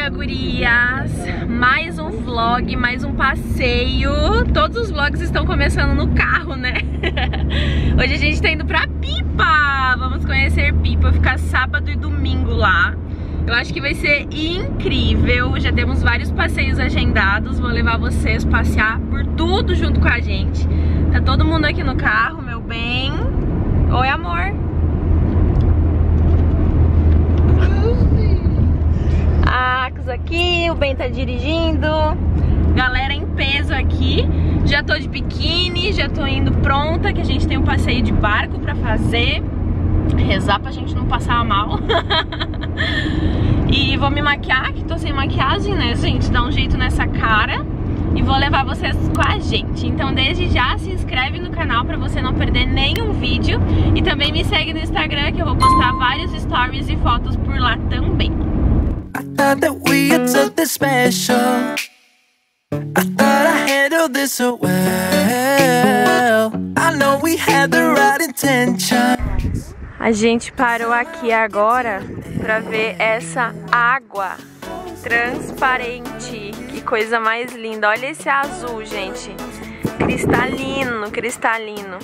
dia, gurias! Mais um vlog, mais um passeio. Todos os vlogs estão começando no carro, né? Hoje a gente tá indo pra Pipa. Vamos conhecer Pipa, ficar sábado e domingo lá. Eu acho que vai ser incrível. Já temos vários passeios agendados. Vou levar vocês passear por tudo junto com a gente. Tá todo mundo aqui no carro, meu bem. Oi, amor. Acos aqui, o Ben tá dirigindo. Galera em peso aqui. Já tô de biquíni, já tô indo pronta, que a gente tem um passeio de barco pra fazer. Rezar pra gente não passar mal. E vou me maquiar, que tô sem maquiagem, né, gente? Dá um jeito nessa cara. E vou levar vocês com a gente. Então desde já se inscreve no canal pra você não perder nenhum vídeo. E também me segue no Instagram, que eu vou postar vários stories e fotos por lá também. I thought that we had something special. I thought I handled this so well. I know we had the right intentions. A gente parou aqui agora pra ver essa água transparente. Que coisa mais linda. Olha esse azul, gente. Cristalino, cristalino.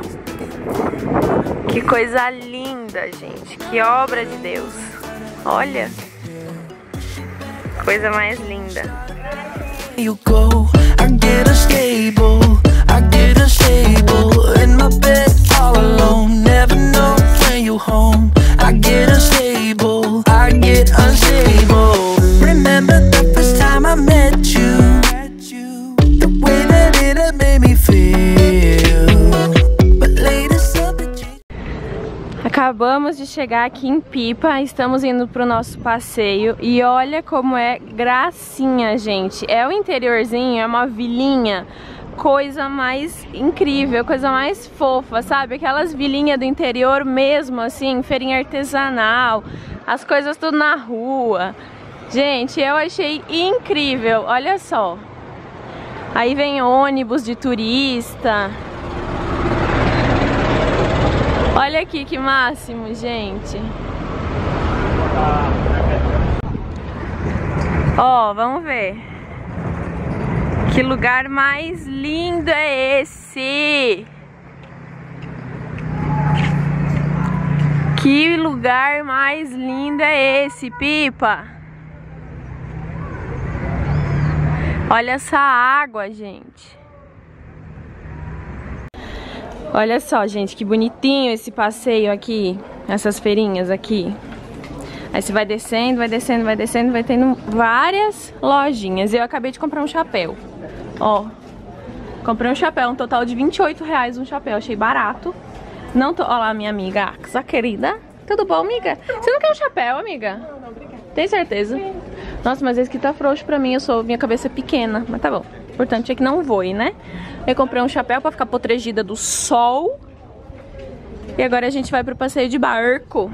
Que coisa linda, gente. Que obra de Deus. Olha. Coisa mais linda. You go, I get unstable. I get unstable in my bed all alone. Never know when you home. I get unstable. I get unstable. Remember the first time I met you. The way that it had made me feel. But later something changed. Acabamos de chegar aqui em Pipa, estamos indo pro nosso passeio e olha como é gracinha, gente. É o interiorzinho, é uma vilinha, coisa mais incrível, coisa mais fofa, sabe? Aquelas vilinhas do interior mesmo, assim, feirinha artesanal, as coisas tudo na rua. Gente, eu achei incrível, olha só. Aí vem ônibus de turista. Olha aqui que máximo, gente. Ó, vamos ver. Que lugar mais lindo é esse? Que lugar mais lindo é esse, Pipa? Olha essa água, gente. Olha só, gente, que bonitinho esse passeio aqui. Essas feirinhas aqui. Aí você vai descendo, vai descendo, vai descendo, vai tendo várias lojinhas. Eu acabei de comprar um chapéu. Ó, comprei um chapéu, um total de R$28 um chapéu. Achei barato. Não tô... Olha lá, minha amiga Axa, querida. Tudo bom, amiga? Você não quer um chapéu, amiga? Não, obrigada. Tem certeza? Sim. Nossa, mas esse aqui tá frouxo pra mim. Minha cabeça é pequena, mas tá bom. O importante é que não voe, né? Eu comprei um chapéu pra ficar protegida do sol. E agora a gente vai pro passeio de barco.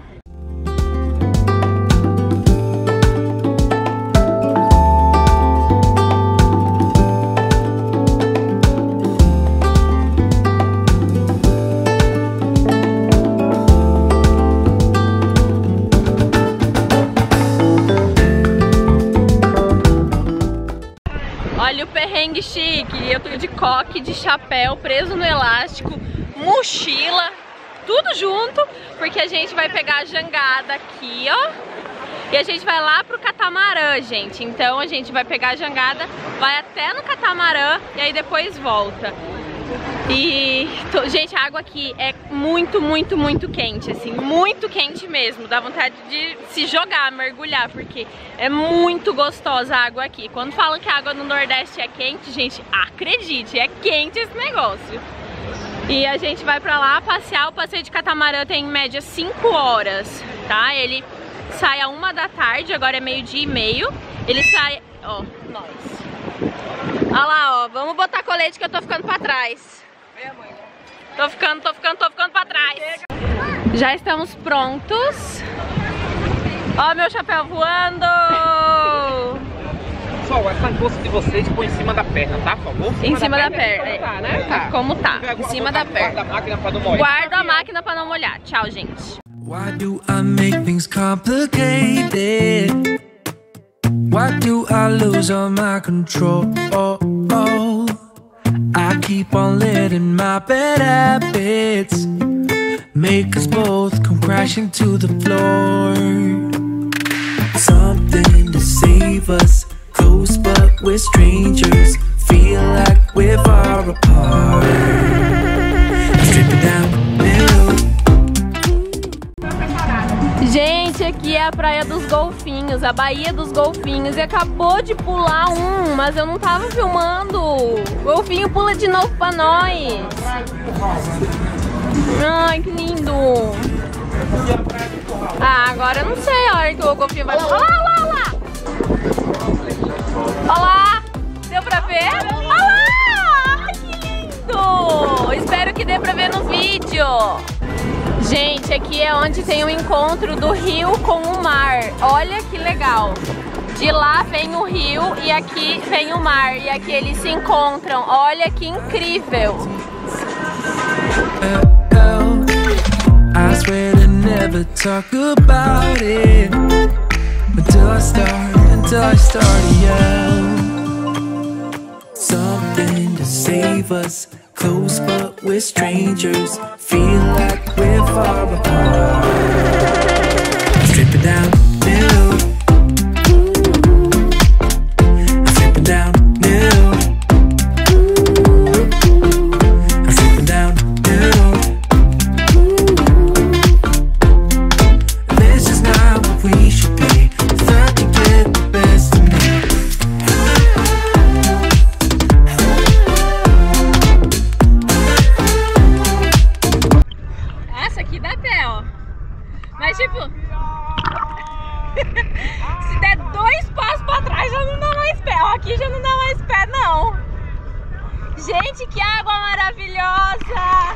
Olha o perrengue chique, eu tô de coque, de chapéu, preso no elástico, mochila, tudo junto, porque a gente vai pegar a jangada aqui, ó, e a gente vai lá pro catamarã, gente. Então a gente vai pegar a jangada, vai até no catamarã e aí depois volta. E, gente, a água aqui é muito, muito, muito quente, assim, muito quente mesmo. Dá vontade de se jogar, mergulhar, porque é muito gostosa a água aqui. Quando falam que a água no Nordeste é quente, gente, acredite, é quente esse negócio. E a gente vai pra lá passear. O passeio de catamarã tem em média 5 horas, tá? Ele sai à 1 da tarde, agora é 12h30. Ele sai... Ó, nós. Olha lá, ó, vamos botar colete que eu tô ficando pra trás. Tô ficando pra trás. Já estamos prontos. Ó, meu chapéu voando. Pessoal, essa bolsa de vocês põe em cima da perna, tá? Por favor? Em cima da perna. Como tá, né? Tá. Como tá, em cima da perna. Guarda a máquina pra não molhar. Guarda a máquina pra não molhar. Tchau, gente. Why do I make things complicated? do I lose all my control? I keep on letting my bad habits make us both come crashing to the floor. Something to save us, close but we're strangers. Feel like we're far apart. Stripping down middle. Gente, aqui é a Praia dos Golfinhos, a Baía dos Golfinhos. E acabou de pular um, mas eu não tava filmando. O golfinho pula de novo pra nós. Ai, que lindo. Ah, agora eu não sei a hora que o golfinho vai... Olha lá, olha lá, olha lá. Olha lá. Deu pra ver? Olha lá. Ai, que lindo. Espero que dê pra ver no vídeo. Gente, aqui é onde tem o encontro do rio com o mar. Olha que legal. De lá vem o rio e aqui vem o mar. E aqui eles se encontram. Olha que incrível. I swear to never talk about it until I start to yell. Something to save us, close but we're strangers. Feel like we're far apart. Strip it down, new. Strip it down, new. Strip it down, new. This is not what we should be. Thought to get the best of me. Mas tipo, se der 2 passos pra trás já não dá mais pé. Ó, aqui já não dá mais pé não. Gente, que água maravilhosa.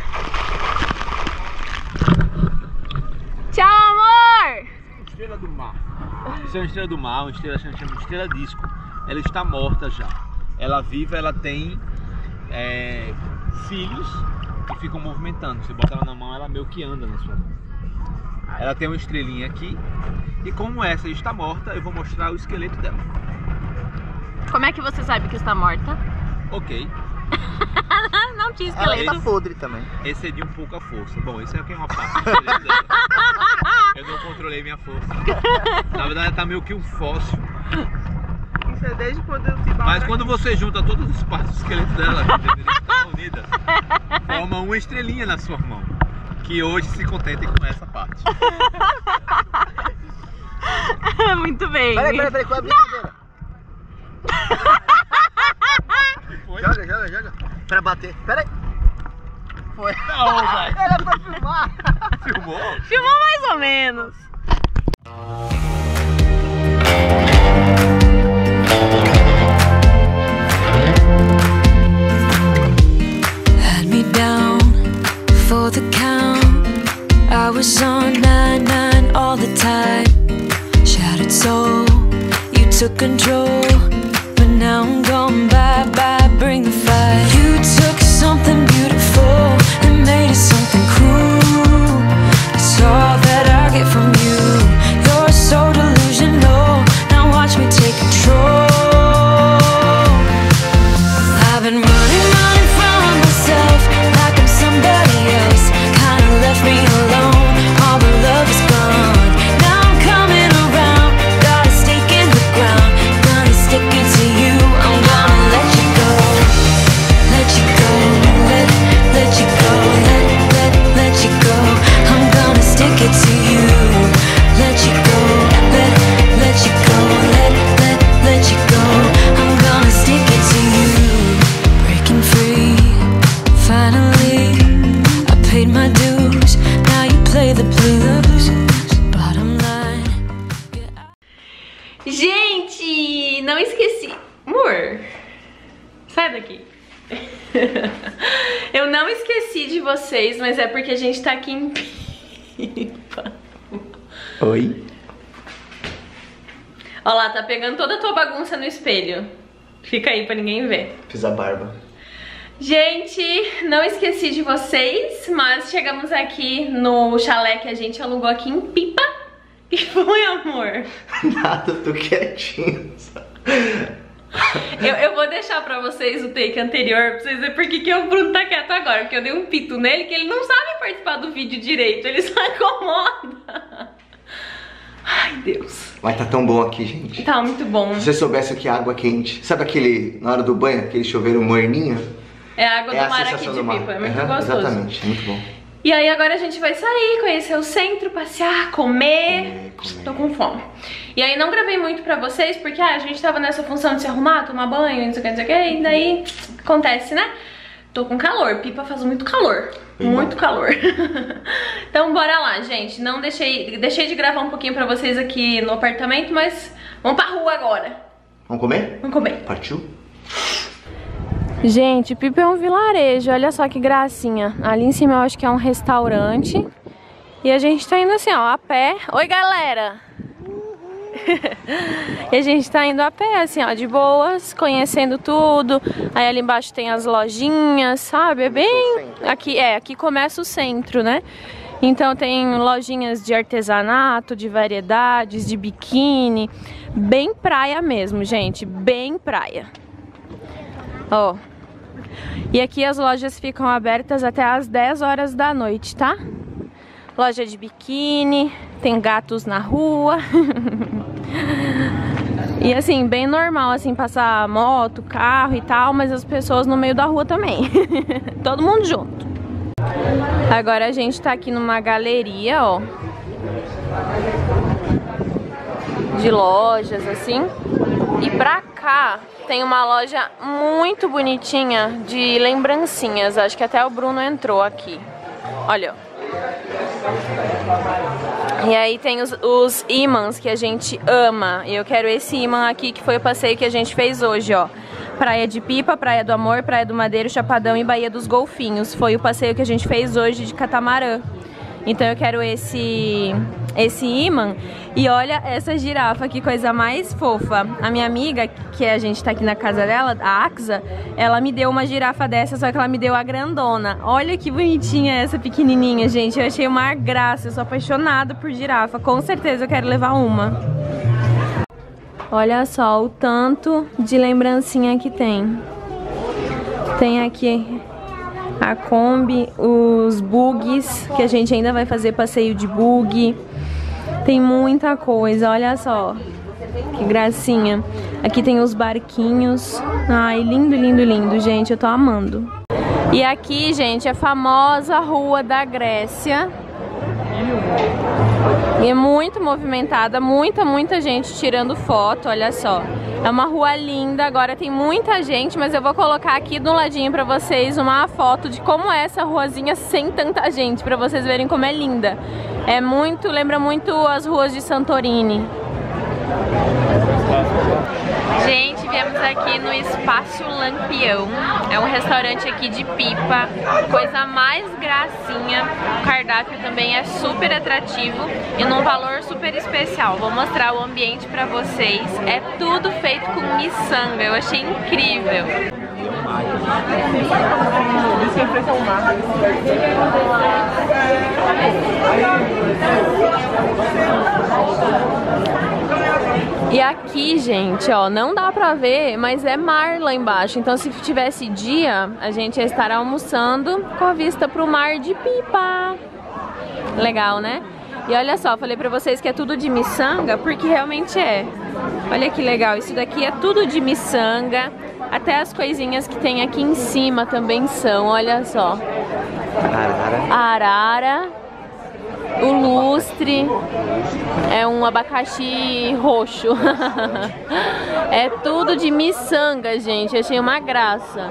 Tchau, amor. Estrela do mar. Isso é uma estrela do mar, uma estrela chama estrela disco. Ela está morta já. Ela viva, ela tem filhos que ficam movimentando. Você bota ela na mão, ela meio que anda na sua mão. Ela tem uma estrelinha aqui. E como essa está morta, eu vou mostrar o esqueleto dela. Como é que você sabe que está morta? Ok. Não tinha esqueleto. Ela tá podre também. Esse é de um pouca força. Bom, esse aqui é uma parte do esqueleto dela. Eu não controlei minha força. Na verdade, ela tá meio que um fóssil. Isso é desde quando eu te bato. Mas quando você junta todas as partes do esqueleto dela, eles estão unidas, forma uma estrelinha na sua mão. Que hoje se contentem com essa parte. Muito bem. Peraí, qual é a brincadeira? Joga. Pra bater. Peraí. Foi. Não, velho. Era pra filmar. Filmou? Filmou mais ou menos. Had me down for the count. I was on 9-9 all the time. Shattered soul, you took control. But now I'm gone, bye-bye, bring the fire. You took something beautiful and made it something cruel. It's all that I get from you. You're so delusional, now watch me take control. I've been running from myself like I'm somebody else. Kinda left me alone, all the love is gone. Now I'm coming around, got a stake in the ground. Gonna stick it to you, I'm gonna let you go. Let you go, let you go, let you go. I'm gonna stick it to you. Let you go, let you go, let you go. I'm gonna stick it to you. Breaking free, finally. I paid my dues, now you play the blues. Bottom line. Gente, não esqueci. Amor, sai daqui. Eu não esqueci de vocês, mas é porque a gente tá aqui em Pipa. Oi? Olha lá, tá pegando toda a tua bagunça no espelho. Fica aí pra ninguém ver. Fiz a barba. Gente, não esqueci de vocês, mas chegamos aqui no chalé que a gente alugou aqui em Pipa. O que foi, amor? Nada, tô quietinho. Eu vou deixar pra vocês o take anterior, pra vocês verem por que o Bruno tá quieto agora. Porque eu dei um pito nele que ele não sabe participar do vídeo direito, ele só incomoda. Ai, Deus. Mas tá tão bom aqui, gente. Tá muito bom. Se você soubesse que a água quente, sabe aquele, na hora do banho, aquele chuveiro morninho? É a água do mar aqui sensação de do mar. Pipa, é muito gostoso. Exatamente, muito bom. E aí agora a gente vai sair, conhecer o centro, passear, comer. Tô com fome. E aí não gravei muito pra vocês, porque a gente tava nessa função de se arrumar, tomar banho, não sei o que, e daí acontece, né? Tô com calor, Pipa faz muito calor. Muito calor. Então bora lá, gente. Não deixei de gravar um pouquinho pra vocês aqui no apartamento, mas vamos pra rua agora. Vamos comer? Vamos comer. Partiu? Gente, Pipa é um vilarejo, olha só que gracinha. Ali em cima eu acho que é um restaurante. E a gente tá indo assim, ó, a pé. Oi, galera! E a gente tá indo a pé, assim, ó, de boas, conhecendo tudo. Aí ali embaixo tem as lojinhas, sabe? É bem... Aqui começa o centro, né? Então tem lojinhas de artesanato, de variedades, de biquíni. Bem praia mesmo, gente, bem praia. Ó. E aqui as lojas ficam abertas até às 10 horas da noite, tá? Loja de biquíni, tem gatos na rua. E assim, bem normal assim, passar moto, carro e tal, mas as pessoas no meio da rua também. Todo mundo junto. Agora a gente tá aqui numa galeria, ó, de lojas assim. E pra cá tem uma loja muito bonitinha de lembrancinhas. Acho que até o Bruno entrou aqui. Olha, ó. E aí tem os ímãs que a gente ama. E eu quero esse ímã aqui, que foi o passeio que a gente fez hoje, ó. Praia de Pipa, Praia do Amor, Praia do Madeiro, Chapadão e Baía dos Golfinhos. Foi o passeio que a gente fez hoje de catamarã. Então eu quero esse ímã. E olha essa girafa, que coisa mais fofa. A minha amiga, que a gente tá aqui na casa dela, a Axa, ela me deu uma girafa dessa, só que ela me deu a grandona. Olha que bonitinha essa pequenininha, gente. Eu achei uma graça, eu sou apaixonada por girafa. Com certeza eu quero levar uma. Olha só o tanto de lembrancinha que tem. Tem aqui a Kombi, os bugs, que a gente ainda vai fazer passeio de bug. Tem muita coisa, olha só. Que gracinha. Aqui tem os barquinhos. Ai, lindo, lindo, lindo, gente. Eu tô amando. E aqui, gente, é a famosa Rua da Grécia. E é muito movimentada, muita gente tirando foto, olha só. É uma rua linda, agora tem muita gente, mas eu vou colocar aqui do ladinho pra vocês uma foto de como é essa ruazinha sem tanta gente, pra vocês verem como é linda. É muito, lembra muito as ruas de Santorini. Gente, viemos aqui no Espaço Lampião. É um restaurante aqui de Pipa. Coisa mais gracinha. O cardápio também é super atrativo e num valor super especial. Vou mostrar o ambiente pra vocês. É tudo feito com miçanga. Eu achei incrível. E aqui, gente, ó, não dá pra ver, mas é mar lá embaixo. Então se tivesse dia, a gente ia estar almoçando com a vista pro mar de Pipa. Legal, né? E olha só, falei pra vocês que é tudo de miçanga, porque realmente é. Olha que legal, isso daqui é tudo de miçanga. Até as coisinhas que tem aqui em cima também são, olha só. Arara. O lustre é um abacaxi roxo. É tudo de miçanga, gente. Achei uma graça.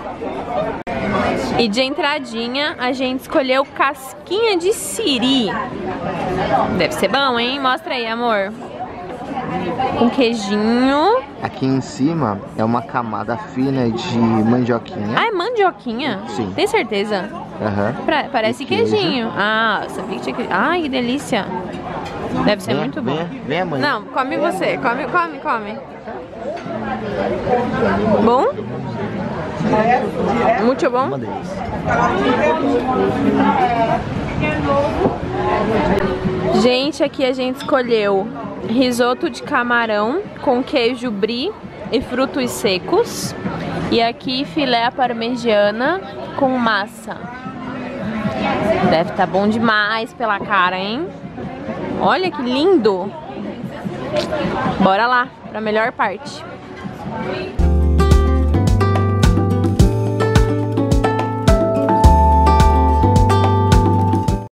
E de entradinha a gente escolheu casquinha de siri. Deve ser bom, hein? Mostra aí, amor. Com queijinho. Aqui em cima é uma camada fina de mandioquinha. Ah, é mandioquinha? Sim. Tem certeza? Aham. Parece queijinho. Ah, sabia que tinha queijo. Ai, que delícia. Deve ser muito bom. Vem, mãe. Não, come você. Come. Bom? Muito bom? Uma delícia. Gente, aqui a gente escolheu risoto de camarão com queijo brie e frutos secos. E aqui filé à parmegiana com massa. Deve estar bom demais pela cara, hein? Olha que lindo! Bora lá, pra melhor parte.